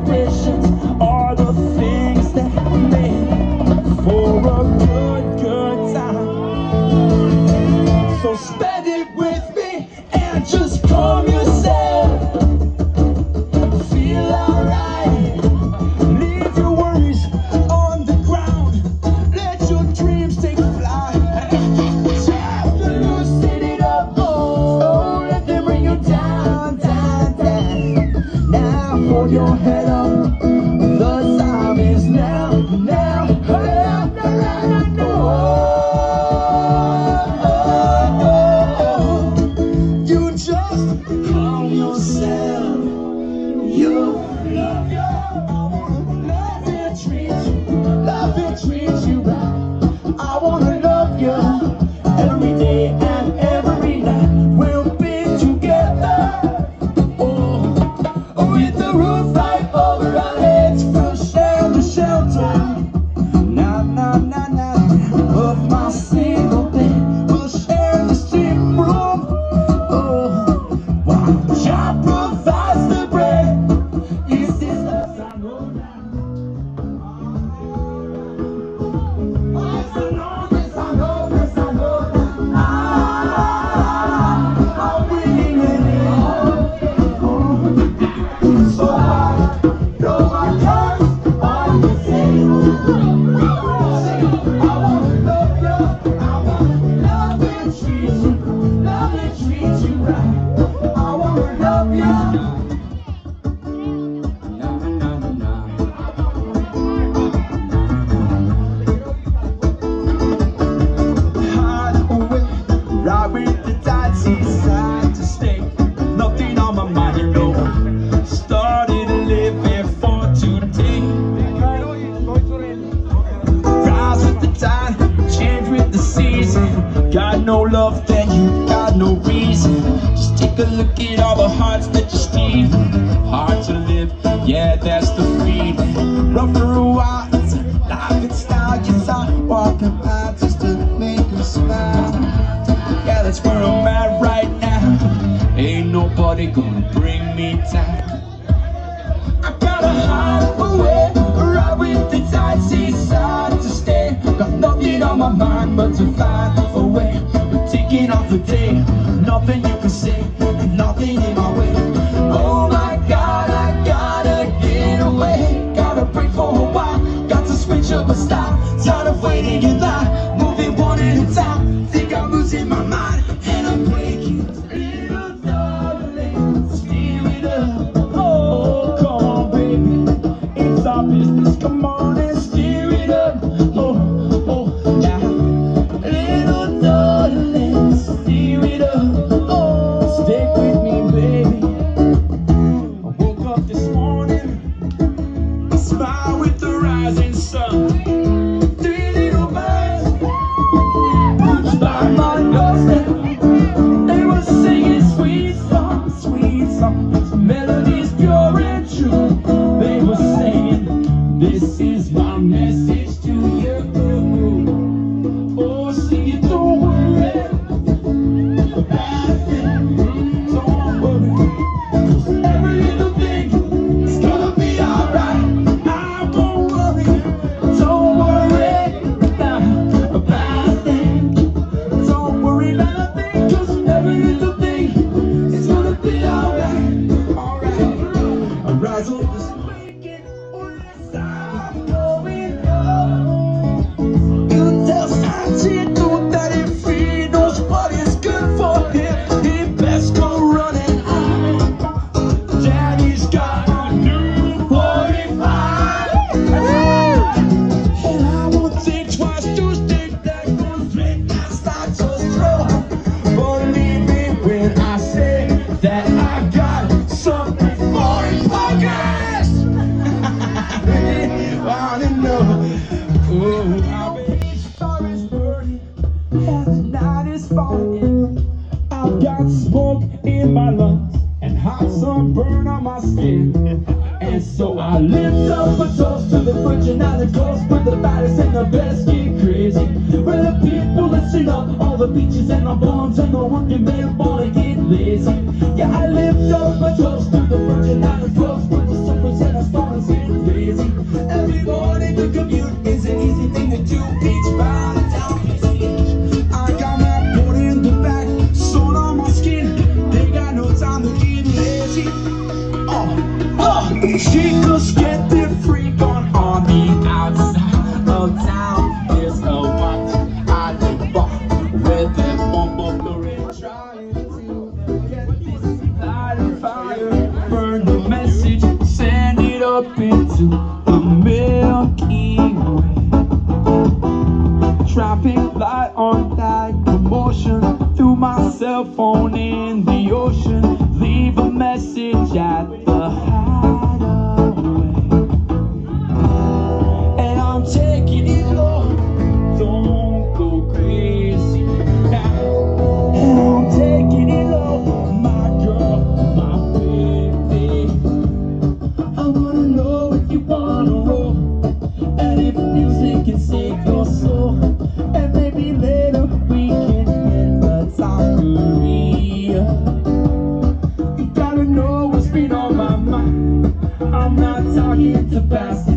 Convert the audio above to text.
traditions are the things that make for a good time. So spend it with me and just calm yourself. Feel alright. Leave your worries on the ground. Let your dreams take flight. Just loosen it up. Oh, let them bring you down, down, down. Now hold your head up. The time is now, now, now, now, now. You just calm yourself. You love your love and treat you right. I wanna love you every day and every night. We'll be together, oh, with the roof right over our heads. We'll share the shelter, na na na na, of my single bed. We'll share the same room, oh, while Jah provides the bread. Is this love? I know now. Yes, I know this, I know this, I know now. I'm winning it. So I throw my cards on the table. I wanna love you, I wanna love and treat you right. I wanna love you. Na na na na. Hide away, ride with the tide, seaside to stay. Nothing on my mind, you know. Started living for today. Rise with the tide, change with the season. Got no love, then you got no reason. Just take a look at all the hearts that you're stealing. Hard to live, yeah, that's the freedom. Rough for a while, it's a life and style. Yes, I walk about just to make you smile. Yeah, that's where I'm at right now. Ain't nobody gonna bring me down. I gotta hide away, ride with the tide, seaside to stay. Got nothing on my mind but to find a way. We're taking off the day, nothing you can say, and nothing in my way. Oh my God, I gotta get away. Gotta break for a while, got to switch up my style. Tired of waiting in line, moving one at a time. Think I'm losing my mind, and I'm breaking. Little darling, steer it up. Oh, come on, baby, it's our business. Come on and steer it up. Oh, oh, now, little darling, steer it up. Oh, stick with me, baby. I woke up this morning, I smile with the rising sun. Three little birds perched by my doorstep. They were singing sweet songs, melodies pure and true. They were saying, this is So I lift up a toast to the Virgin Island coast, where the baddest and the best get crazy, where the people listen up all the beaches and the bombs, and the working man wanna get lazy. Yeah, I lift up a toast to the Virgin Island coast, where the surfers and the stars get lazy. Every morning the commute is an easy thing to do, beachbound and down Beach. I got my board in the back, sun on my skin, they got no time to get lazy. She just get the freak on the outside of town. There's a watch I live bar where they bump up the rim, trying to get this light of fire, burn the message, send it up into the Milky Way. Traffic light on that commotion, through my cell phone in the ocean, leave a message at the hideaway. And I'm taking it low, don't go crazy now. And I'm taking it low, my girl, my baby. I wanna know if you wanna roll, and if music can save your soul, and maybe later we can hit the taqueria. You gotta know what's been on my mind, I'm not talking to pass